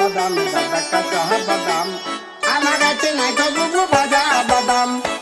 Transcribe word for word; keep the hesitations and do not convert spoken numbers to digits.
বাদাম দাদা কাঁচা বাদাম আমার কাছে নাই তো বুবু ভাজা বাদাম